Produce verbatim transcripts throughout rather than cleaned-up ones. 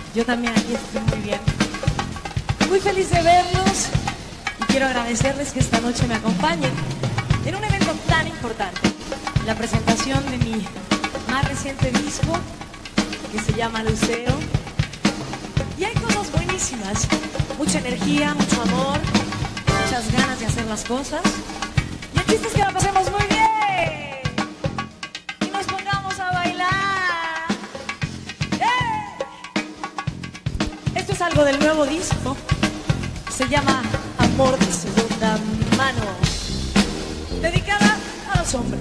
Yo también aquí estoy muy bien. Muy feliz de verlos y quiero agradecerles que esta noche me acompañen en un evento tan importante. La presentación de mi más reciente disco que se llama Lucero. Y hay cosas buenísimas. Mucha energía, mucho amor, muchas ganas de hacer las cosas. Y el chiste es que la pasemos muy bien. Y nos pongamos a bailar. ¡Eh! Esto es algo del nuevo disco. Se llama Amor de Segunda Mano. Dedicada a los hombres.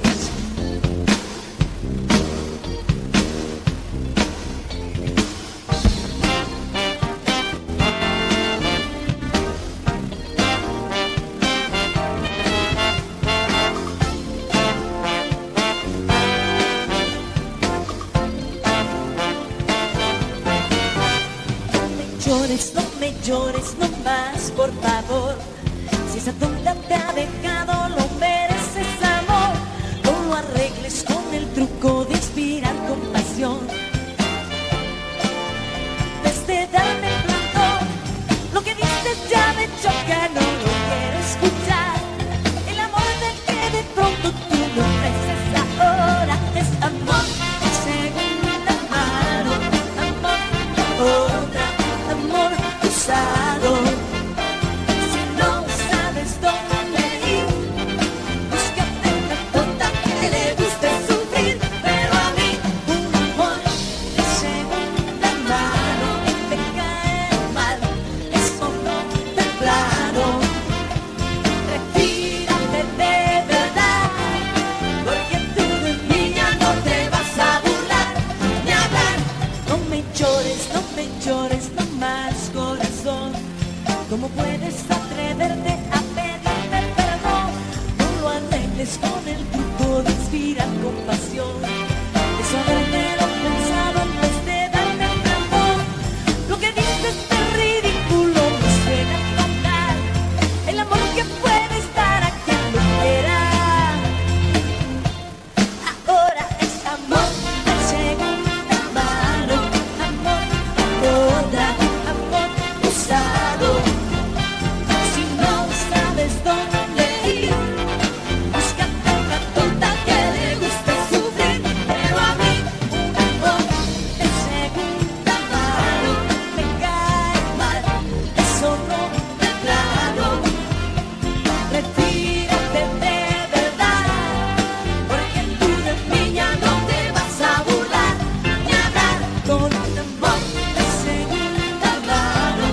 No me llores, no más, por favor. Si esa tonta te ha dejado, lo mereces, amor. No lo arregles con el truco de inspirar compasión. Desde darme pronto, lo que dices ya me choca, no lo quiero escuchar. El amor del que de pronto tú me ofreces ahora es amor de segunda mano, amor, otra. Amor usado. Si no sabes dónde ir, búscate una tonta que le guste sufrir. Pero a mí un amor de segunda mano te cae mal, eso no te claro. Retírate de verdad, porque tú de mí ya no te vas a burlar ni hablar. No me llores, no me llores, no más, corazón. ¿Cómo puedes atreverte a pedirme perdón? No lo arregles con el truco de inspirar compasión. Eso habérmelo pensado antes de darme el perdón. Lo que dices es ridículo, me suena fatal. El amor que puede estar a quien lo quiera. Ahora es amor de segunda mano, amor toda. Si no sabes dónde ir, búscate una tonta que le guste sufrir. Pero a mí un amor de segunda mano me cae mal, eso no te claro. Retírate de verdad, porque tú de mí ya no te vas a burlar ni hablar. Con un amor de segunda mano,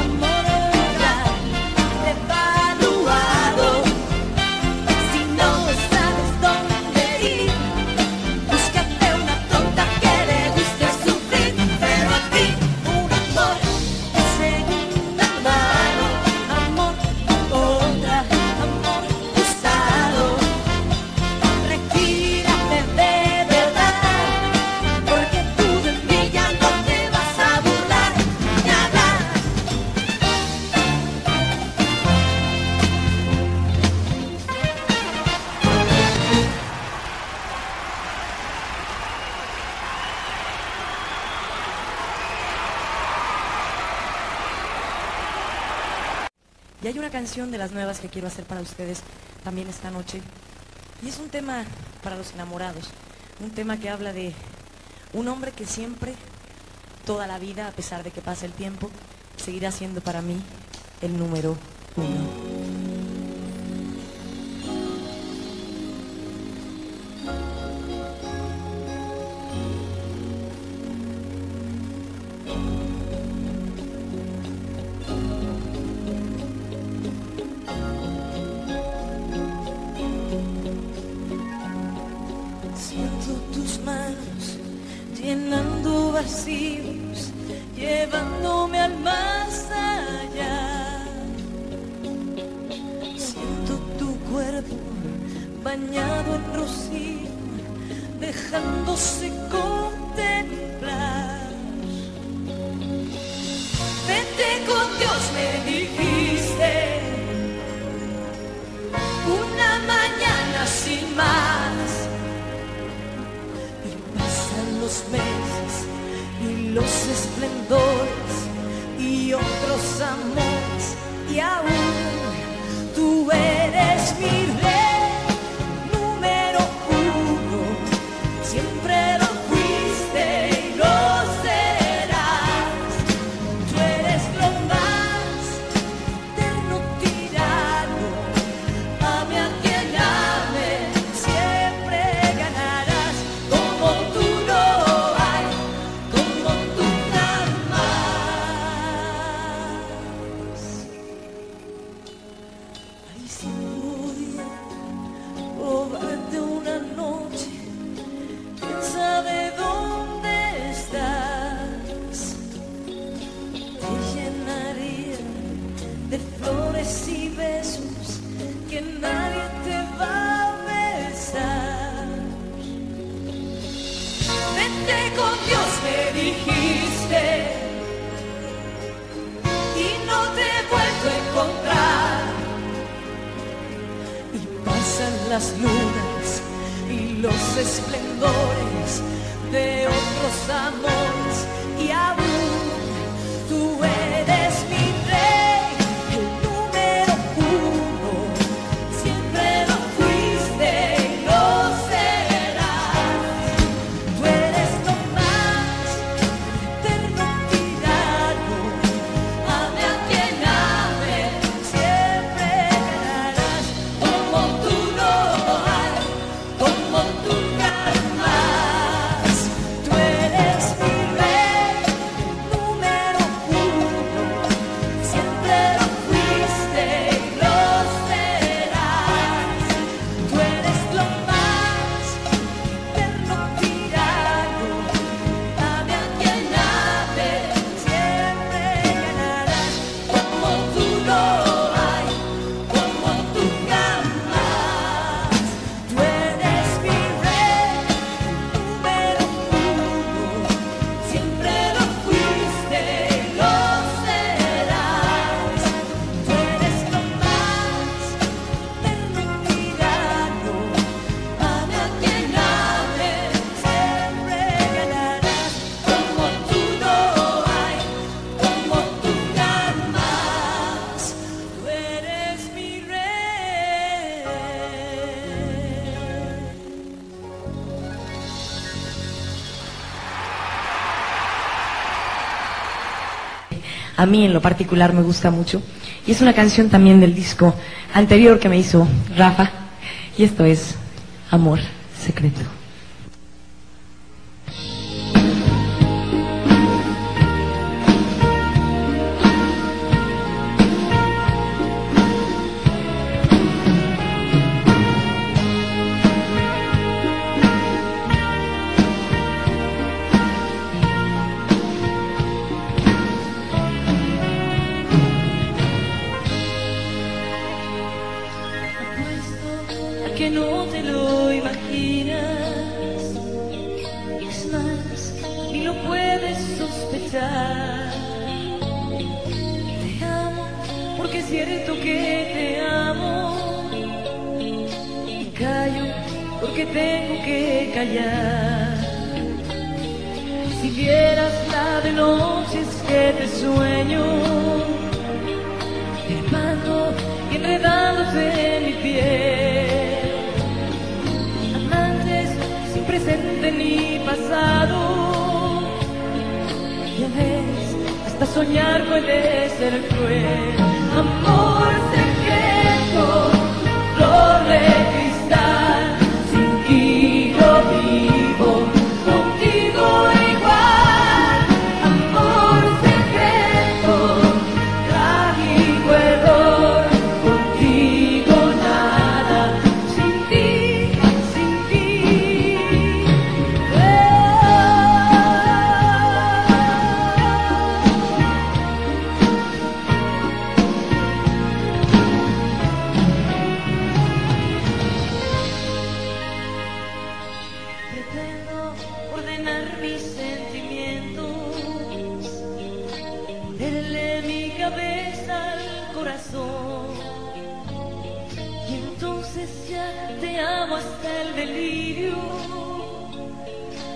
Y hay una canción de las nuevas que quiero hacer para ustedes también esta noche. Y es un tema para los enamorados. Un tema que habla de un hombre que siempre, toda la vida, a pesar de que pase el tiempo, seguirá siendo para mí el número uno. Llenando vacíos, llevándome al más allá. Siento tu cuerpo bañado en rocío, dejándose contemplar. Vete con Dios, me dijiste, una mañana sin más. Los meses y los esplendores otros amores y aún tú eres mi rey número uno, siempre lo fuiste y lo serás. Tú eres lo más eterno tirano, ame a quien ame, siempre ganarás. Como tú no hay, como tú jamás. Ay, si pudiera robarte una noche, quién sabe dónde estás, te llenaría de flores y besos que nadie te va a besar. Vete con Dios, me dijiste, y no te he vuelto a encontrar. Y pasan las lunas y los esplendores de otros amores y aún tú eres mi rey, el número uno, siempre lo fuiste y lo serás. Tú eres lo más eterno tirano, ame a quien ame, siempre ganarás. Como tú no hay, como tú jamás. Tú eres mi rey, el número uno, siempre lo fuiste y lo serás. Tú eres lo más eterno tirano, ame a quien ame, siempre ganarás. Como tú no hay, como tú jamás. Tú eres mi rey, número uno, siempre lo fuiste y lo serás. Tú eres lo más eterno tirano, ame a quien ame, siempre ganarás. Como tú no hay, como tú jamás. Tú eres mi rey. A mí en lo particular me gusta mucho y es una canción también del disco anterior que me hizo Rafa y esto es Amor Secreto. Apuesto a que no te lo imaginas, es más, ni lo puedes sospechar. Te amo porque es cierto que te amo, y callo porque tengo que callar. Si vieras la de noches que te sueño, trepando y enredándose en mi piel, amantes sin presente ni pasado, ya ves, hasta soñar puede ser cruel. Amor secreto, flor de cristal, sin ti yo vivo, contigo igual. Amor secreto, trágico error, contigo nada, sin ti, sin ti. Pretendo ordenar mis sentimientos, ponerle mi cabeza al corazón, y entonces ya te amo hasta el delirio.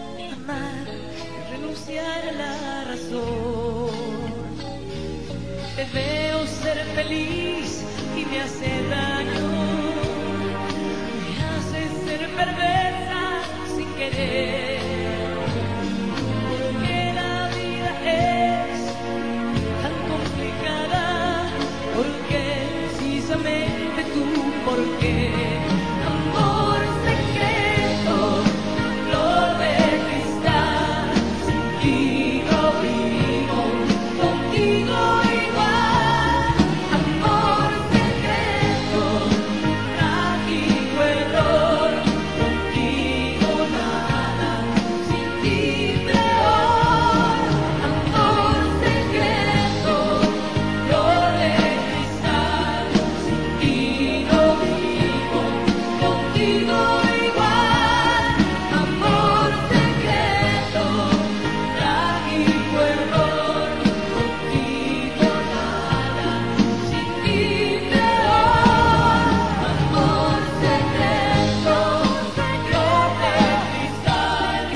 Amar es renunciar a la razón. te veo ser feliz y me hace daño, me hace ser perversa sin querer, porque la vida es tan complicada, porque precisamente tú, porque amor secreto, flor de cristal, sin ti no vivo, contigo igual, amor secreto, trágico error, contigo nada, sin ti peor, amor secreto, flor de cristal, sin ti no vivo, contigo igual, amor secreto, trágico error, contigo nada, sin ti peor, amor secreto, flor de cristal,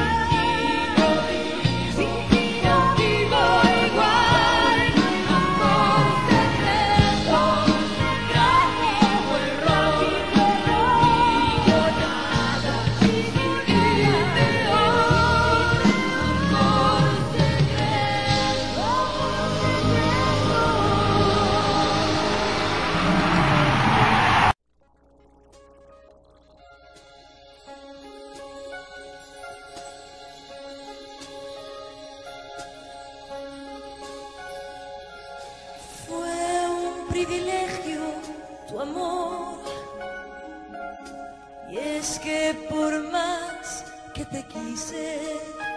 sin ti no vivo, contigo igual, amor secreto, trágico error, contigo nada, sin ti peor, fue un privilegio tu amor, y es que por más que te quise,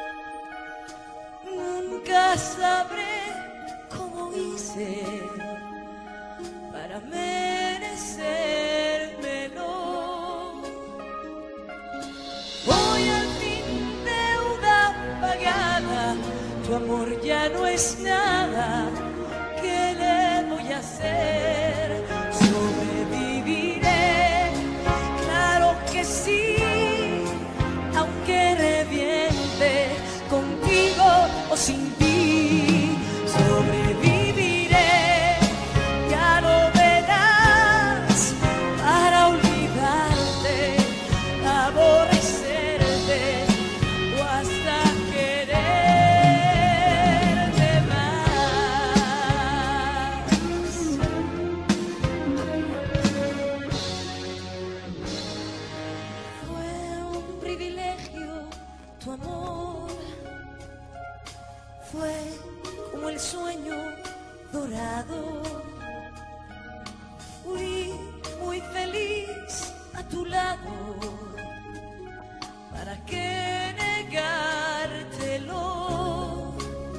nunca sabré cómo hice para merecérmelo. Hoy al fin deuda pagada, tu amor ya no es nada. ¿Qué le voy a hacer? Sobreviviré, claro que sí, aunque reviente, contigo o sin ti. Sobreviviré, ya lo verás, para olvidarte, aborrecerte o hasta quererte más. Fue un privilegio tu amor, fue como el sueño dorado. Fui muy feliz a tu lado, ¿para qué negártelo?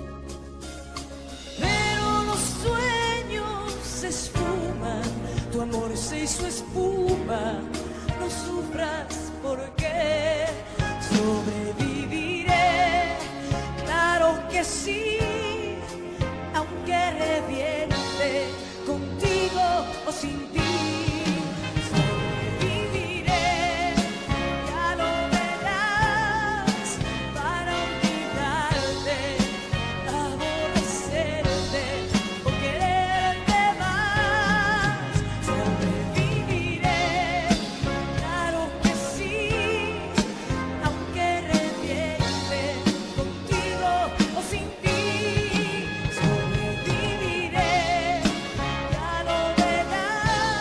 Pero los sueños se esfuman, tu amor se hizo espuma, no sufras porque sobreviviré, claro que sí, aunque reviente, contigo o sin ti. Sobreviviré, ya lo verás, para olvidarte, aborrecerte o quererte más. Sobreviviré, claro que sí, aunque reviente, contigo o sin ti. Sobreviviré, ya lo verás,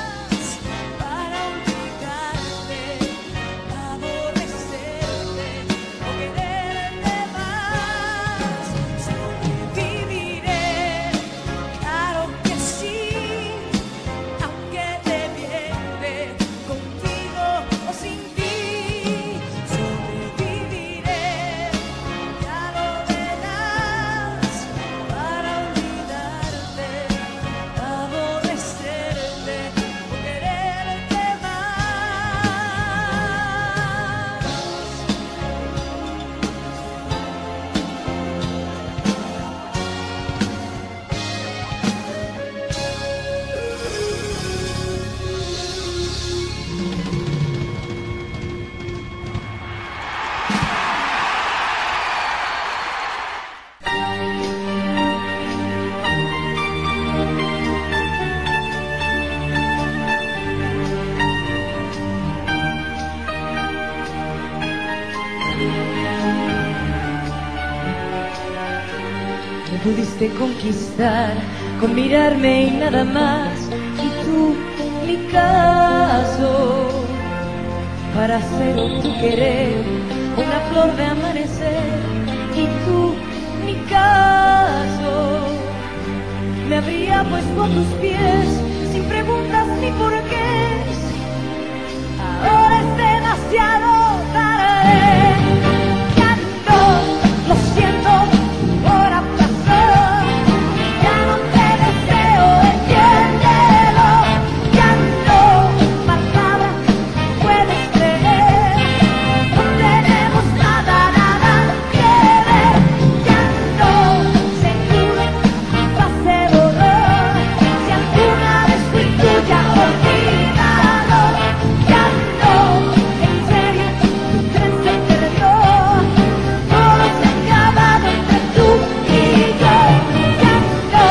pudiste conquistar con mirarme y nada más, y tú mi caso para hacer tu querer una flor de amanecer, y tú mi caso me habría puesto a tus pies sin preguntas ni porqués. Ahora es demasiado tarde, ya no, lo siento, ahora pasó, ya no te deseo, entiéndelo, ya no, palabra, puedes creer, no tenemos nada, nada que ver, ya no, seguro, pase dolor, si alguna vez fui tuya, olvídalo, ya no, en serio, tu tren se perdió, todo se ha acabado entre tú y yo, ya no,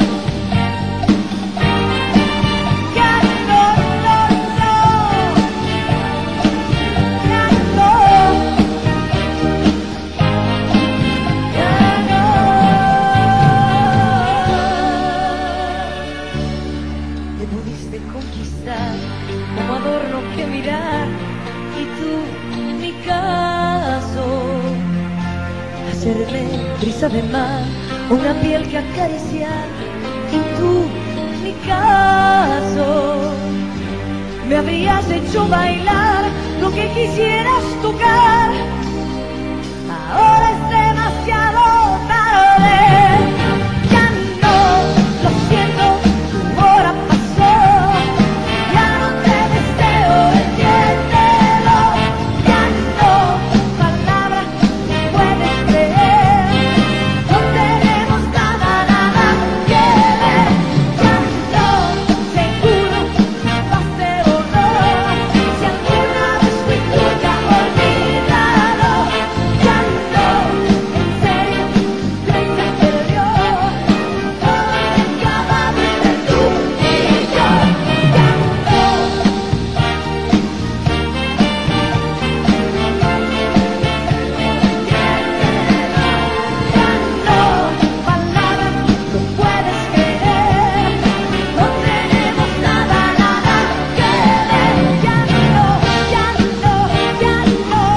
ya no, no, no, ya no, ya no. Me pudiste conquistar como adorno que mirar, y tú mi caso hacerme brisa de mar, una piel que acariciar, y tú mi caso me habrías hecho bailar lo que quisieras tocar. Ahora es demasiado tarde, ya no, lo siento, tu hora pasó, ya no te deseo, entiéndelo, ya no, palabra, puedes creer, no tenemos nada, nada que ver, ya no, seguro, vas de honor, si alguna vez fui tuya, olvídalo, ya no, en serio, tren se perdió, todo se ha acabado entre tú y yo, ya no. Palabra, no puedes creer, no tenemos nada, nada que ver, ya no, ya no, ya no.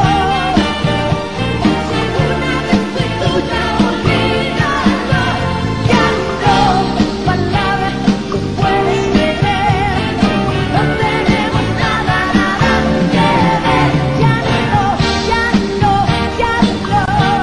Si alguna vez fui tuya, olvídalo, ya no. Palabra, no puedes creer, no tenemos nada, nada que ver, ya no, ya no, ya no.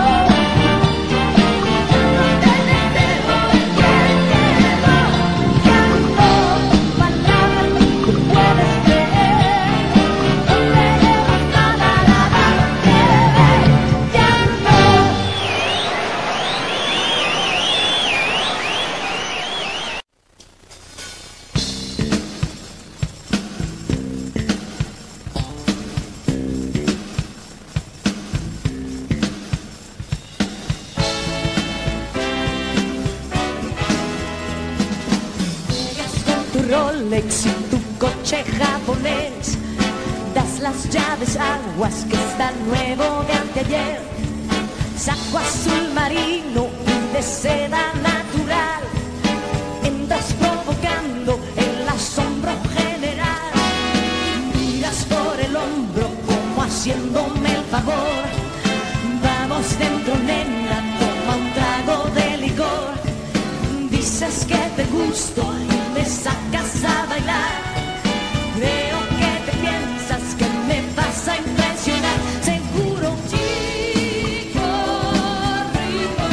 Llegas con tu Rolex y tu coche japonés, das las llaves aguas que está nuevo de anteayer, saco azul marino y de seda natural, entras provocando el asombro general, miras por el hombro como haciéndome el favor, vamos dentro nena, toma un trago de licor, dices que te gusto y me sacas a bailar, creo que te piensas que me vas a impresionar, seguro chico rico,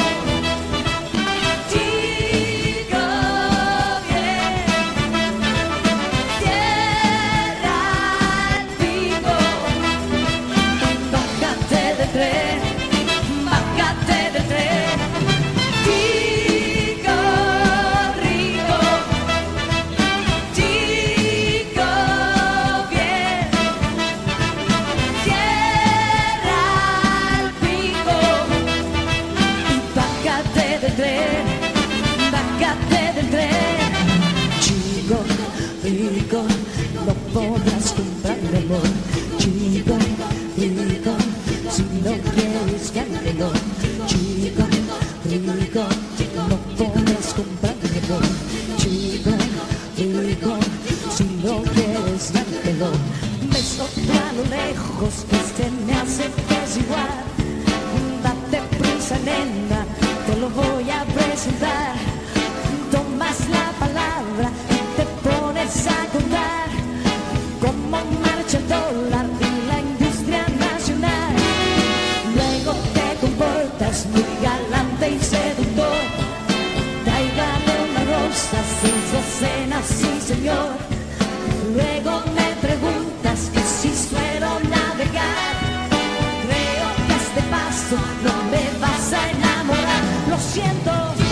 chico bien, cierra el pico, bájate del tren, bájate del tren, chico rico, chico bien, cierra el pico y bájate del tren, bájate del tren, chico rico, no podrás comprarme amor, chico rico, si no quieres que ande no, chico rico, no podrás puedes comprármelo, chico, rico, si lo quieres dártelo. Beso a lo lejos que este me hace desigual. Date prisa, nena, te lo voy a presentar. Tomas la palabra y te pones a contar cómo marcha el dólar y la industria nacional. Luego te comportas muy galante y seductor. Tráigame una rosa, seis docenas, sí señor. Luego me preguntas que si suelo navegar. Creo que a este paso no me vas a enamorar. Lo siento.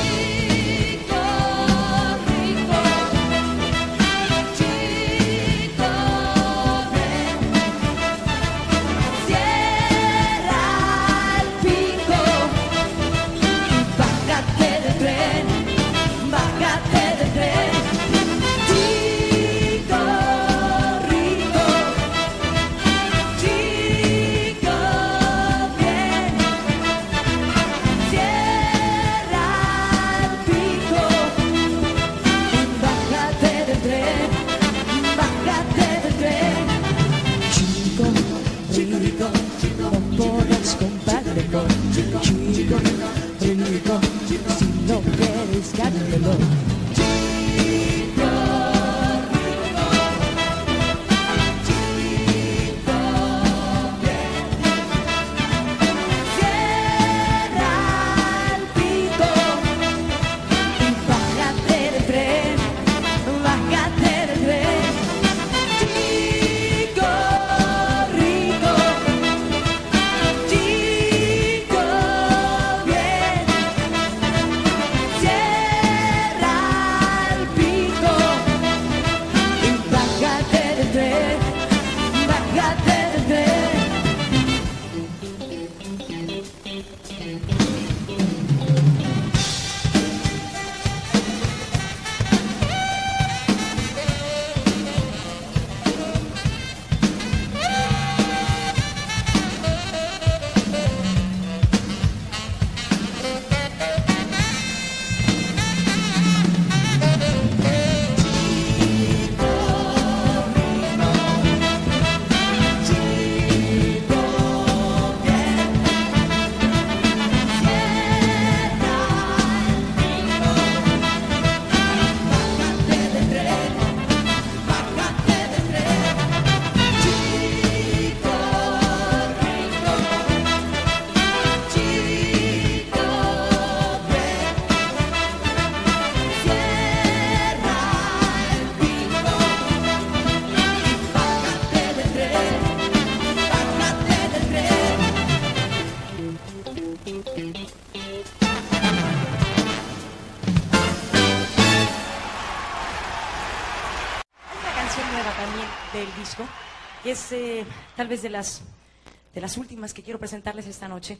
Que es eh, tal vez de las, de las últimas que quiero presentarles esta noche.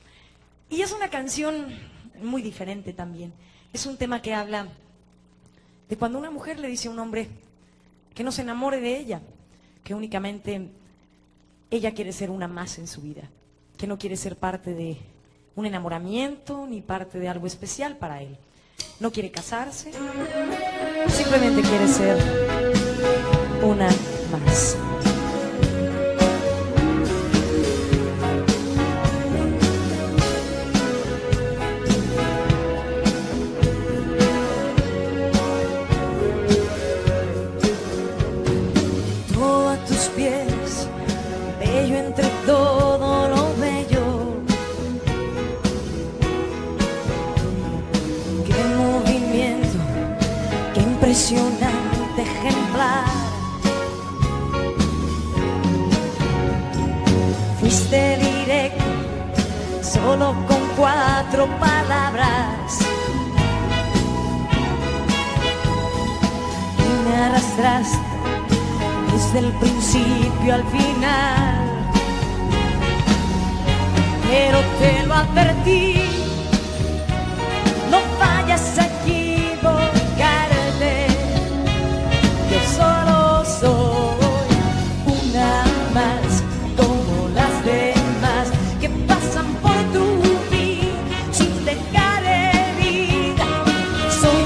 Y es una canción muy diferente también. Es un tema que habla de cuando una mujer le dice a un hombre que no se enamore de ella, que únicamente ella quiere ser una más en su vida, que no quiere ser parte de un enamoramiento ni parte de algo especial para él. No quiere casarse, simplemente quiere ser una más. Entre todo lo bello, qué movimiento, qué impresionante ejemplar. Fuiste directo, solo con cuatro palabras, y me arrastraste desde el principio al final. Pero te lo advertí, no vayas a equivocarte, yo solo soy una más como las demás que pasan por tu vida sin dejar herida. Soy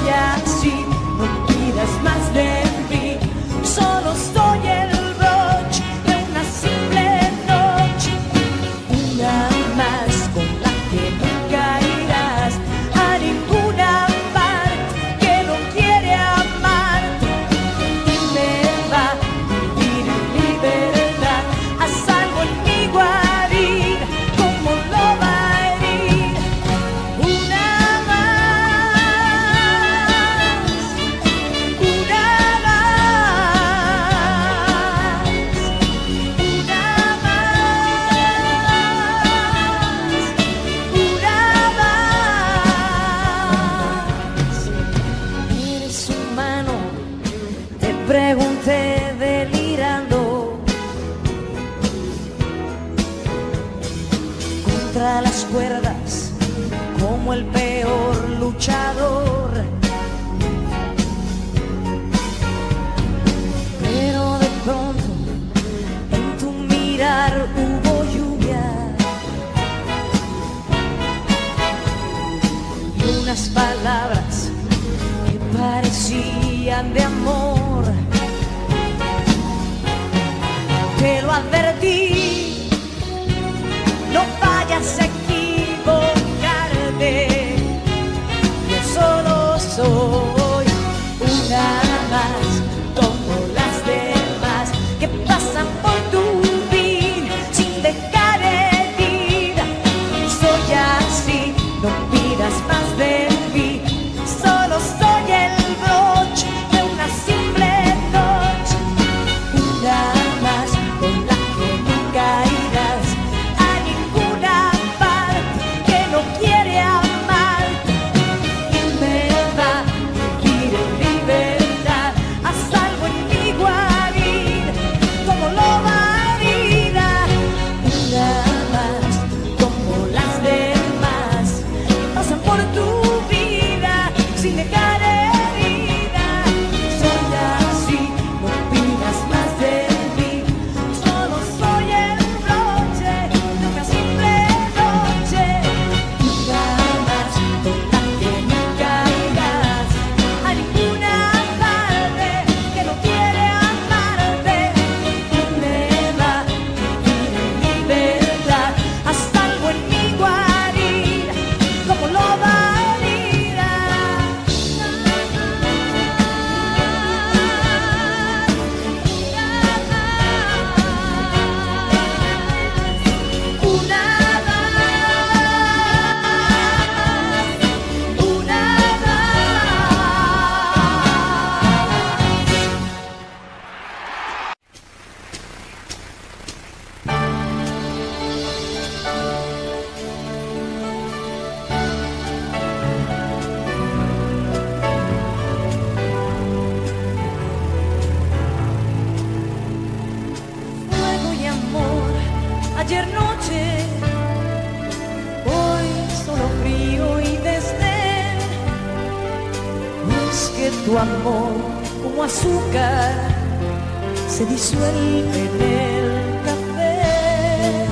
es que tu amor como azúcar se disuelve en el café.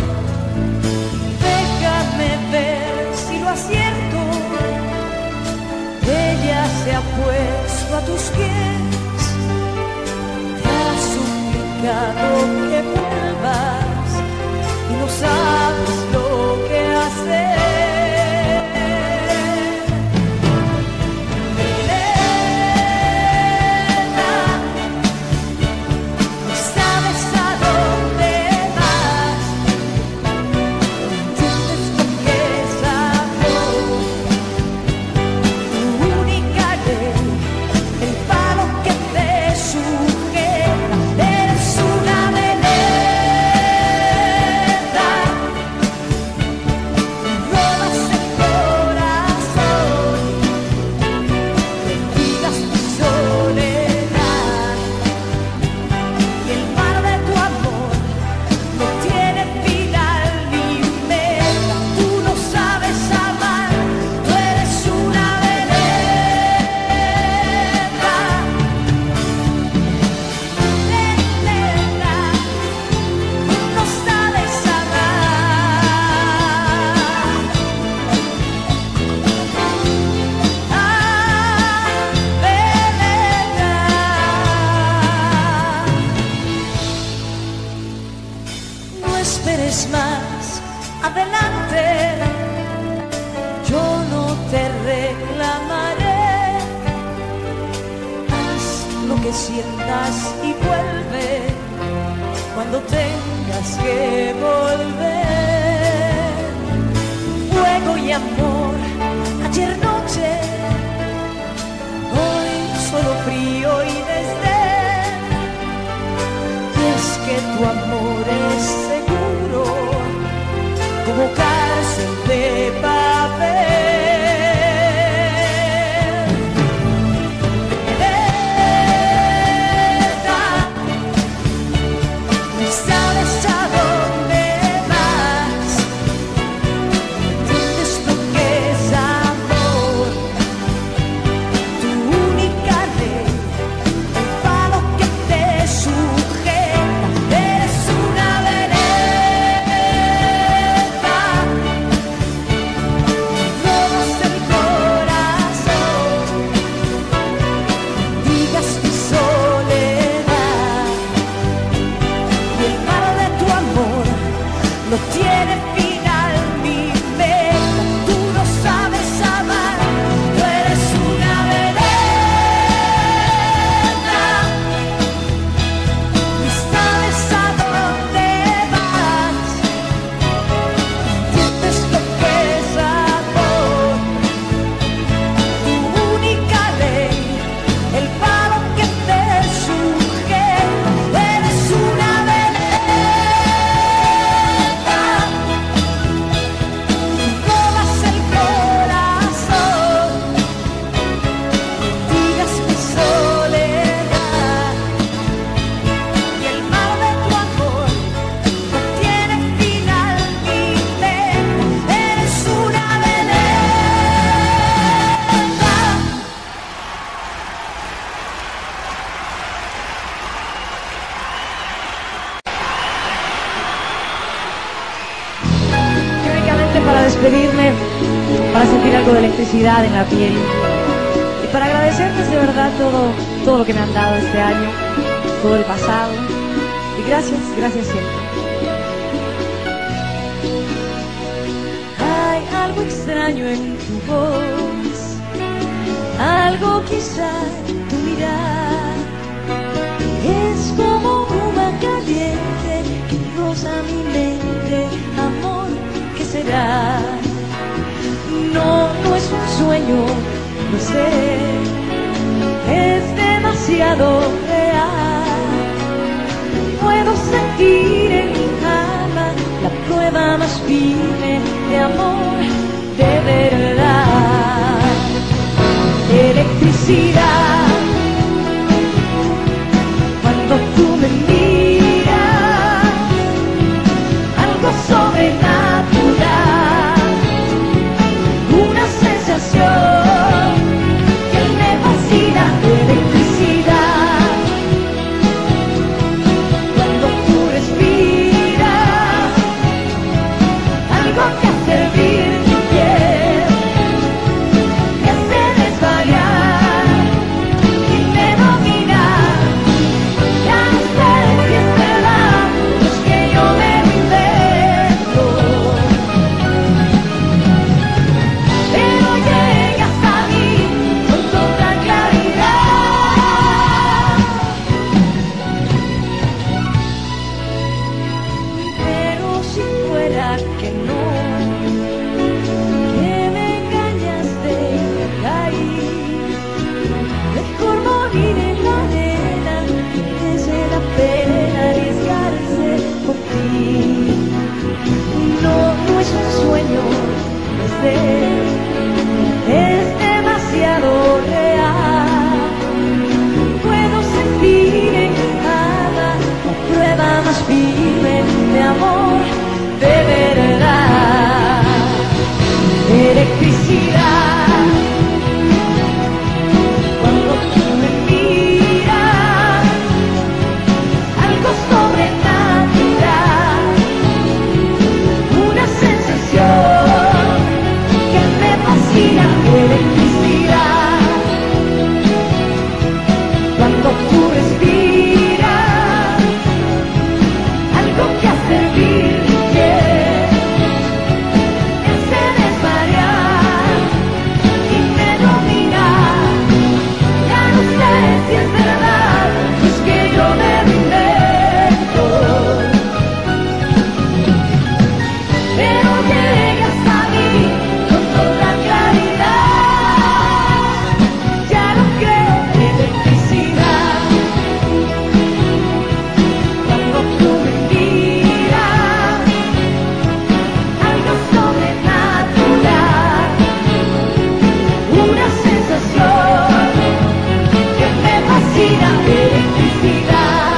Déjame ver si lo acierto. Ella se ha puesto a tus pies, te ha suplicado que vuelvas y no sabes lo que hacer. Esperes más adelante, yo no te reclamaré. Haz lo que sientas y vuelve cuando tengas que volver. Fuego y amor, ayer noche, hoy solo frío y desdén. Y es que tu amor es seguro como cárcel de papel. Esta, no sabes a dónde vas, entiendes lo que es amor, tu única ley, el palo que te sujeta, eres una no tiene final mi meta, tú no sabes amar, tú eres una veleta, y sabes a dónde vas, entiendes lo que es amor, tu única ley, el palo que te sujeta, eres una para despedirme, para sentir algo de electricidad en la piel y para agradecerles de verdad todo, todo lo que me han dado este año, todo el pasado, y gracias, gracias siempre. Hay algo extraño en tu voz, algo quizá en tu mirar, es como una caliente que roza mi mente, amor. Será. No, no es un sueño, no sé, es demasiado real. Puedo sentir en mi alma la prueba más firme de amor, de verdad. Electricidad, cuando tú me miras, algo sobrenatural, una sensación que me fascina. electricidad. Cuando tú me miras, algo sobrenatural, una sensación que me fascina, electricidad. Cuando tú respiras, algo que hace vivir mi piel, me hace desvariar y me domina. Ya no sé si es verdad, es que yo me lo invento, pero llegas a mí con toda claridad. Ya lo creo, electricidad. Cuando tú me miras, algo sobrenatural, una sensación que me fascina, electricidad.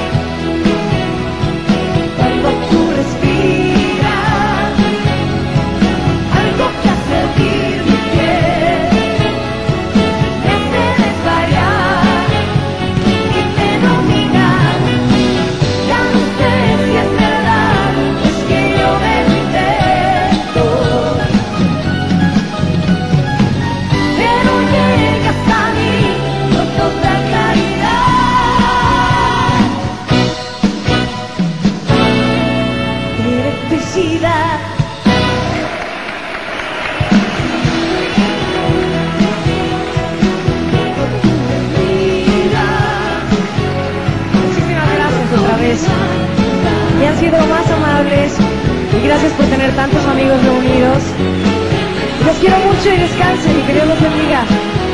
Cuando tú respiras, algo que hace vivir mi piel, me hace desvariar y me domina. Ya no sé si es verdad, es que yo me lo invento, pero llegas a mí con toda claridad. Electricidad. Cuando tú me miras, Muchísimas gracias otra vez. Y han sido más amables. Y gracias por tener tantos amigos reunidos. Los quiero mucho y descansen y que Dios los bendiga.